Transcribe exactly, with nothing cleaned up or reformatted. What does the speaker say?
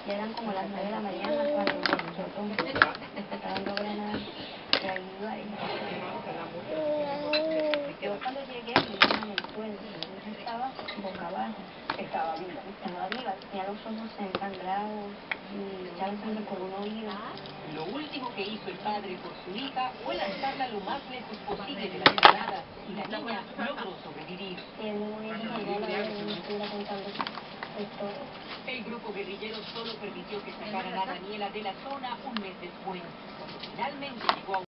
Ya eran como las nueve de la mañana cuando nosotros empezaron a Granada, que ahí iba y yo cuando llegué me iban en el suelo, yo estaba boca abajo, Estaba viva. estaba viva, tenía los ojos ensangrados y echaba sangre por un oído. Lo último que hizo el padre por su hija fue lanzarla lo más lejos posible de la granada y la niña logró sobrevivir. Tiene una hija mayor, la verdad, no estuviera contando la historia. El grupo guerrillero solo permitió que sacaran a Daniela de la zona un mes después, cuando finalmente llegó a